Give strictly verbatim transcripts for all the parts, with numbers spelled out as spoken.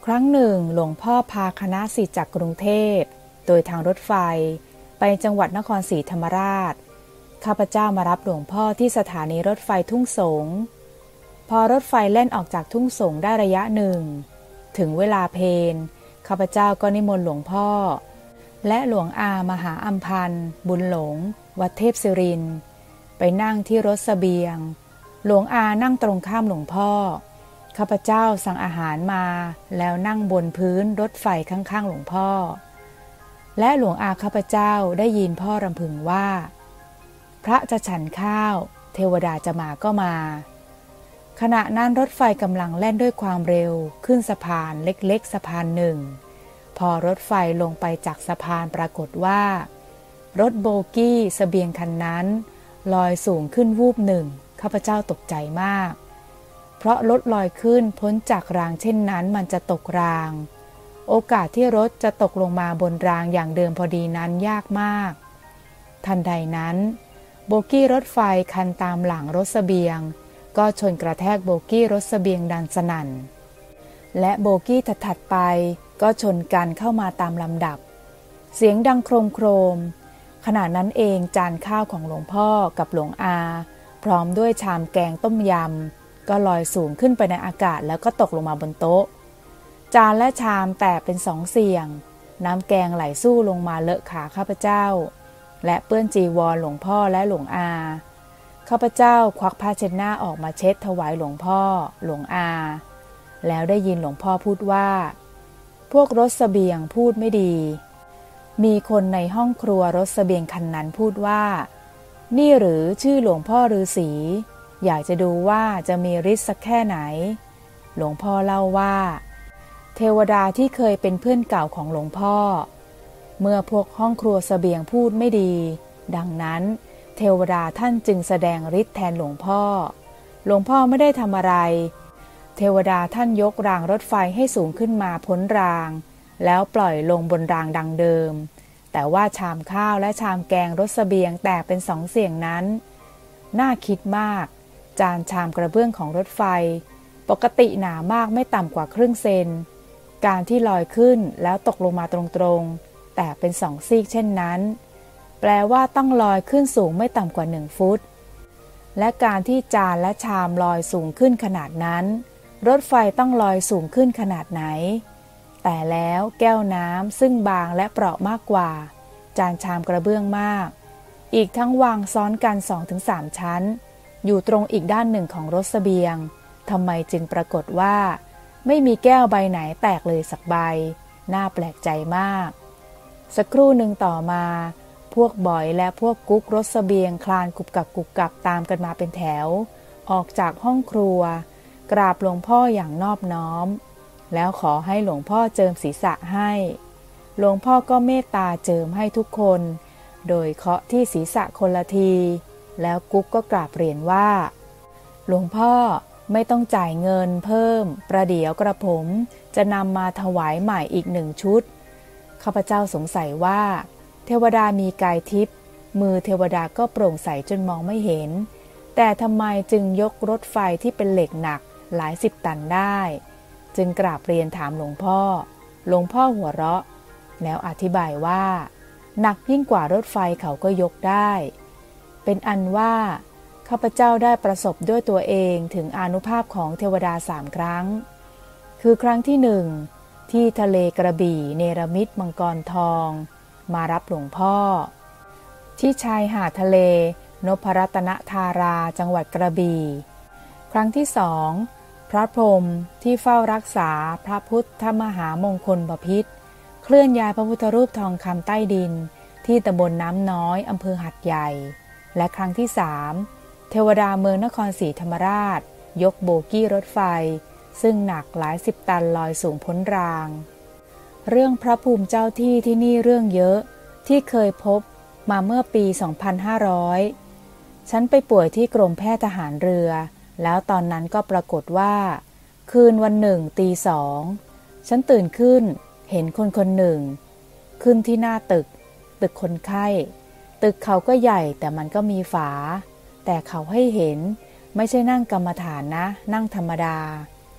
ครั้งหนึ่งหลวงพ่อพาคณะศิษย์จากกรุงเทพโดยทางรถไฟไปจังหวัดนครศรีธรรมราชข้าพเจ้ามารับหลวงพ่อที่สถานีรถไฟทุ่งสงพอรถไฟแล่นออกจากทุ่งสงได้ระยะหนึ่งถึงเวลาเพลข้าพเจ้าก็นิมนต์หลวงพ่อและหลวงอามหาอัมพันธ์บุญหลงวัดเทพศิรินทร์ไปนั่งที่รถเสบียงหลวงอานั่งตรงข้ามหลวงพ่อข้าพเจ้าสั่งอาหารมาแล้วนั่งบนพื้นรถไฟข้างๆหลวงพ่อและหลวงอาข้าพเจ้าได้ยินพ่อรำพึงว่าพระจะฉันข้าวเทวดาจะมาก็มาขณะนั้นรถไฟกำลังแล่นด้วยความเร็วขึ้นสะพานเล็กๆสะพานหนึ่งพอรถไฟลงไปจากสะพานปรากฏว่ารถโบกี้เสบียงคันนั้นลอยสูงขึ้นวูบหนึ่งข้าพเจ้าตกใจมากเพราะรถลอยขึ้นพ้นจากรางเช่นนั้นมันจะตกรางโอกาสที่รถจะตกลงมาบนรางอย่างเดิมพอดีนั้นยากมากทันใดนั้นโบกี้รถไฟคันตามหลังรถเสบียงก็ชนกระแทกโบกี้รถเสบียงดังสนั่นและโบกี้ถัดๆไปก็ชนกันเข้ามาตามลำดับเสียงดังโครมโครมขณะนั้นเองจานข้าวของหลวงพ่อกับหลวงอาพร้อมด้วยชามแกงต้มยำก็ลอยสูงขึ้นไปในอากาศแล้วก็ตกลงมาบนโต๊ะจานและชามแตกเป็นสองเสี่ยงน้ำแกงไหลสู้ลงมาเลอะขาข้าพเจ้าและเปื้อนจีวรหลวงพ่อและหลวงอาข้าพเจ้าควักผ้าเช็ดหน้าออกมาเช็ดถวายหลวงพ่อหลวงอาแล้วได้ยินหลวงพ่อพูดว่าพวกรถเสบียงพูดไม่ดีมีคนในห้องครัวรถเสบียงคันนั้นพูดว่านี่หรือชื่อหลวงพ่อฤาษีอยากจะดูว่าจะมีฤทธิ์สักแค่ไหนหลวงพ่อเล่าว่าเทวดาที่เคยเป็นเพื่อนเก่าของหลวงพ่อเมื่อพวกห้องครัวเสบียงพูดไม่ดีดังนั้นเทวดาท่านจึงแสดงฤทธิ์แทนหลวงพ่อหลวงพ่อไม่ได้ทำอะไรเทวดาท่านยกรางรถไฟให้สูงขึ้นมาพ้นรางแล้วปล่อยลงบนรางดังเดิมแต่ว่าชามข้าวและชามแกงรถเสบียงแตกเป็นสองเสี่ยงนั้นน่าคิดมากจานชามกระเบื้องของรถไฟปกติหนามากไม่ต่ำกว่าครึ่งเซนการที่ลอยขึ้นแล้วตกลงมาตรงๆแต่เป็นสองซีกเช่นนั้นแปลว่าต้องลอยขึ้นสูงไม่ต่ำกว่าหนึ่งฟุตและการที่จานและชามลอยสูงขึ้นขนาดนั้นรถไฟต้องลอยสูงขึ้นขนาดไหนแต่แล้วแก้วน้ำซึ่งบางและเปราะมากกว่าจานชามกระเบื้องมากอีกทั้งวางซ้อนกัน สองถึงสาม ชั้นอยู่ตรงอีกด้านหนึ่งของรถเสบียงทำไมจึงปรากฏว่าไม่มีแก้วใบไหนแตกเลยสักใบน่าแปลกใจมากสักครู่หนึ่งต่อมาพวกบอยและพวกกุ๊กรถเสบียงคลานกุบกับกุบกับตามกันมาเป็นแถวออกจากห้องครัวกราบหลวงพ่ออย่างนอบน้อมแล้วขอให้หลวงพ่อเจิมศีรษะให้หลวงพ่อก็เมตตาเจิมให้ทุกคนโดยเคาะที่ศีรษะคนละทีแล้วกุ๊กก็กราบเรียนว่าหลวงพ่อไม่ต้องจ่ายเงินเพิ่มประเดี๋ยวกระผมจะนำมาถวายใหม่อีกหนึ่งชุดข้าพเจ้าสงสัยว่าเทวดามีกายทิพย์มือเทวดาก็โปร่งใสจนมองไม่เห็นแต่ทำไมจึงยกรถไฟที่เป็นเหล็กหนักหลายสิบตันได้จึงกราบเรียนถามหลวงพ่อหลวงพ่อหัวเราะแล้วอธิบายว่าหนักยิ่งกว่ารถไฟเขาก็ยกได้เป็นอันว่าข้าพเจ้าได้ประสบด้วยตัวเองถึงอานุภาพของเทวดาสามครั้งคือครั้งที่หนึ่งที่ทะเลกระบี่เนรมิตมังกรทองมารับหลวงพ่อที่ชายหาดทะเลนพรัตนธาราจังหวัดกระบี่ครั้งที่สองพระพรหมที่เฝ้ารักษาพระพุทธมหามงคลบพิตรเคลื่อนย้ายพระพุทธรูปทองคำใต้ดินที่ตำบลน้ำน้อยอำเภอหัดใหญ่และครั้งที่สามเทวดาเมืองนครศรีธรรมราชยกโบกี้รถไฟซึ่งหนักหลายสิบตันลอยสูงพ้นรางเรื่องพระภูมิเจ้าที่ที่นี่เรื่องเยอะที่เคยพบมาเมื่อปี สองพันห้าร้อย ฉันไปป่วยที่กรมแพทย์ทหารเรือแล้วตอนนั้นก็ปรากฏว่าคืนวันหนึ่งตีสองฉันตื่นขึ้นเห็นคนคนหนึ่งขึ้นที่หน้าตึกตึกคนไข้ตึกเขาก็ใหญ่แต่มันก็มีฝาแต่เขาให้เห็นไม่ใช่นั่งกรรมฐานนะนั่งธรรมดา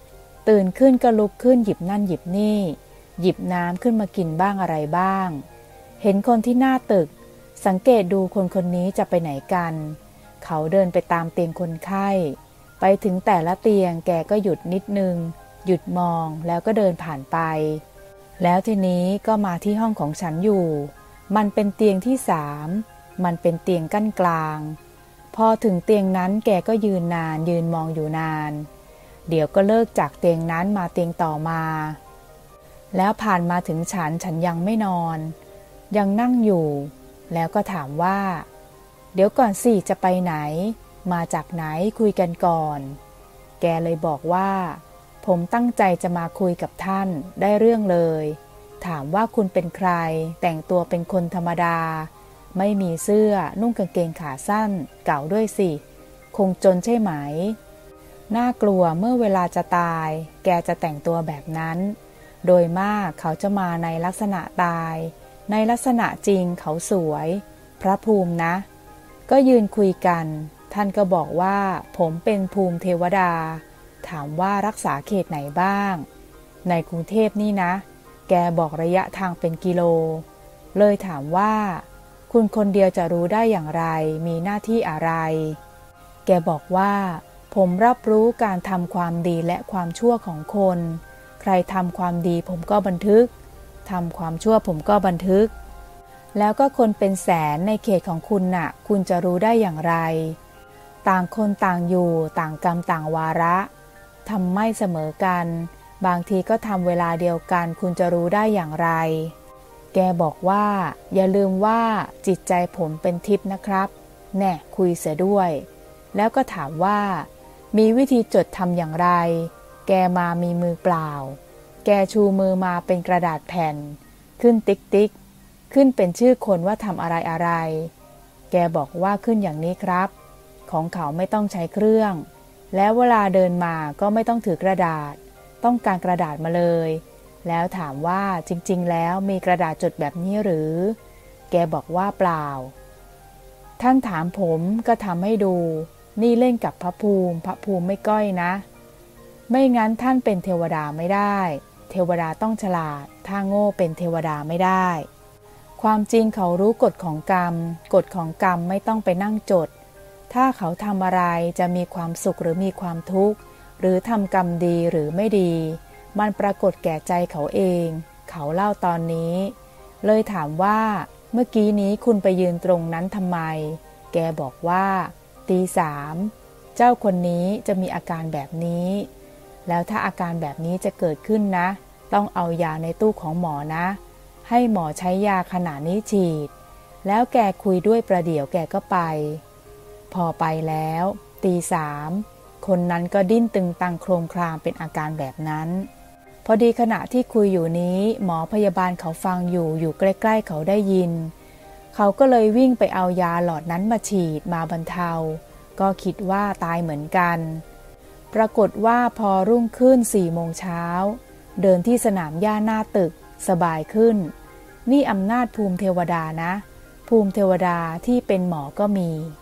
ตื่นขึ้นก็ลุกขึ้นหยิบนั่นหยิบนี่หยิบน้ำขึ้นมากินบ้างอะไรบ้างเห็นคนที่หน้าตึกสังเกตดูคนคนนี้จะไปไหนกันเขาเดินไปตามเตียงคนไข้ไปถึงแต่ละเตียงแกก็หยุดนิดนึงหยุดมองแล้วก็เดินผ่านไปแล้วทีนี้ก็มาที่ห้องของฉันอยู่มันเป็นเตียงที่สามมันเป็นเตียงกั้นกลางพอถึงเตียงนั้นแกก็ยืนนานยืนมองอยู่นานเดี๋ยวก็เลิกจากเตียงนั้นมาเตียงต่อมาแล้วผ่านมาถึงฉันฉันยังไม่นอนยังนั่งอยู่แล้วก็ถามว่าเดี๋ยวก่อนสิจะไปไหนมาจากไหนคุยกันก่อนแกเลยบอกว่าผมตั้งใจจะมาคุยกับท่านได้เรื่องเลยถามว่าคุณเป็นใครแต่งตัวเป็นคนธรรมดาไม่มีเสื้อนุ่งกางเกงขาสั้นเก่าด้วยสิคงจนใช่ไหมน่ากลัวเมื่อเวลาจะตายแกจะแต่งตัวแบบนั้นโดยมากเขาจะมาในลักษณะตายในลักษณะจริงเขาสวยพระภูมินะก็ยืนคุยกันท่านก็บอกว่าผมเป็นภูมิเทวดาถามว่ารักษาเขตไหนบ้างในกรุงเทพนี่นะแกบอกระยะทางเป็นกิโลเลยถามว่าคุณคนเดียวจะรู้ได้อย่างไรมีหน้าที่อะไรแกบอกว่าผมรับรู้การทำความดีและความชั่วของคนใครทำความดีผมก็บันทึกทำความชั่วผมก็บันทึกแล้วก็คนเป็นแสนในเขตของคุณน่ะคุณจะรู้ได้อย่างไรต่างคนต่างอยู่ต่างกรรมต่างวาระทำไม่เสมอกันบางทีก็ทำเวลาเดียวกันคุณจะรู้ได้อย่างไรแกบอกว่าอย่าลืมว่าจิตใจผมเป็นทิพย์นะครับแน่คุยเสียด้วยแล้วก็ถามว่ามีวิธีจดทำอย่างไรแกมามีมือเปล่าแกชูมือมาเป็นกระดาษแผ่นขึ้นติ๊กติ๊กขึ้นเป็นชื่อคนว่าทำอะไรอะไรแกบอกว่าขึ้นอย่างนี้ครับของเขาไม่ต้องใช้เครื่องแล้วเวลาเดินมาก็ไม่ต้องถือกระดาษต้องการกระดาษมาเลยแล้วถามว่าจริงๆแล้วมีกระดาษจดแบบนี้หรือแกบอกว่าเปล่าท่านถามผมก็ทำให้ดูนี่เล่นกับพระภูมิพระภูมิไม่ก้อยนะไม่งั้นท่านเป็นเทวดาไม่ได้เทวดาต้องฉลาดถ้าโง่เป็นเทวดาไม่ได้ความจริงเขารู้กฎของกรรมกฎของกรรมไม่ต้องไปนั่งจดถ้าเขาทำอะไรจะมีความสุขหรือมีความทุกข์หรือทำกรรมดีหรือไม่ดีมันปรากฏแก่ใจเขาเองเขาเล่าตอนนี้เลยถามว่าเมื่อกี้นี้คุณไปยืนตรงนั้นทำไมแกบอกว่าตีสามเจ้าคนนี้จะมีอาการแบบนี้แล้วถ้าอาการแบบนี้จะเกิดขึ้นนะต้องเอายาในตู้ของหมอนะให้หมอใช้ยาขนาดนี้ฉีดแล้วแกคุยด้วยประเดี๋ยวแกก็ไปพอไปแล้วตีสามคนนั้นก็ดิ้นตึงตังโครมครามเป็นอาการแบบนั้นพอดีขณะที่คุยอยู่นี้หมอพยาบาลเขาฟังอยู่อยู่ใกล้ๆเขาได้ยินเขาก็เลยวิ่งไปเอายาหลอดนั้นมาฉีดมาบรรเทาก็คิดว่าตายเหมือนกันปรากฏว่าพอรุ่งขึ้นสี่โมงเช้าเดินที่สนามหญ้าหน้าตึกสบายขึ้นนี่อำนาจภูมิเทวดานะภูมิเทวดาที่เป็นหมอก็มี